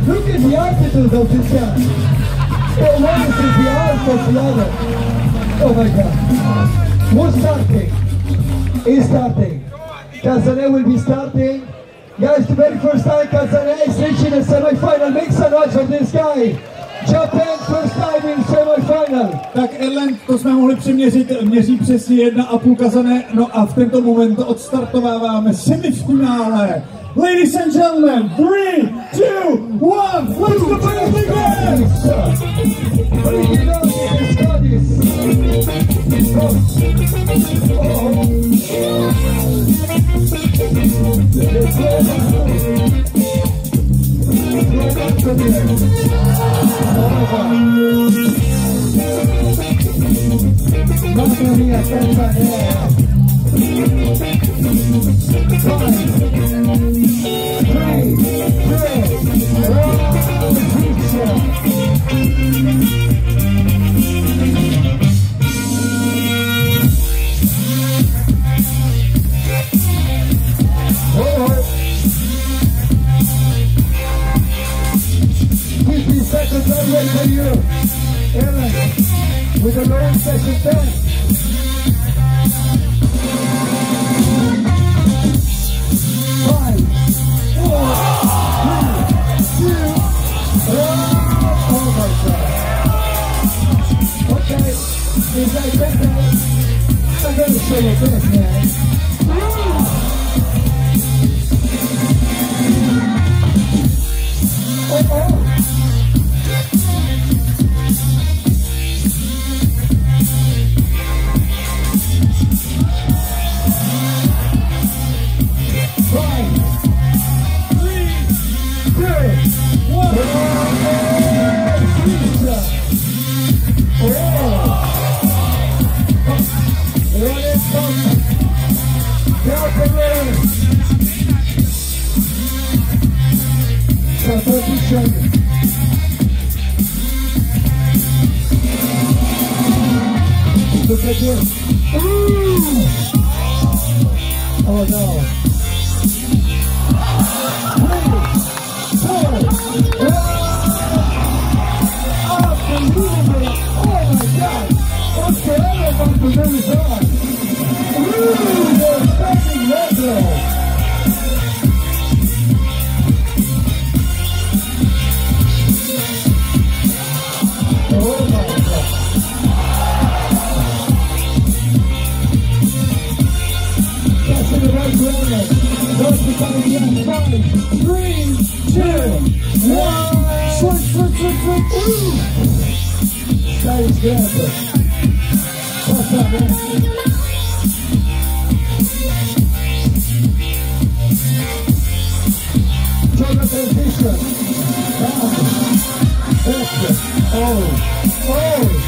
Look at the attitude of this guy. One is the art of the other. Oh my God. Who's starting? He's starting. Kazane will be starting. Guys, the very first time Kazane is reaching the semi-final. Make some noise for this guy. Japan first time in semi-final. Tak Erland, to jsme mohli přeměřit, měří přesně 1,5 Kazane, no a v tento moment odstartováváme semifinále. Ladies and gentlemen, 3, 2, 1, let's go play the game! Mamma mia, Tanzania! 50 seconds on wait for you. Ellen, with a long session 10. 5, 4, 3, 2, 1. Oh my God. Okay, is that better? I'm going to show you this, man. Look at this. Ooh. Oh no. 3, 4, 1. Unbelievable. Oh my God. What's the other one to do this on? Ooh, they're standing retro. Those becoming young. 5, 3, 2, 1. Swing. Ooh. That is good. What's up, man? Joga transition. Down. Extra. Oh.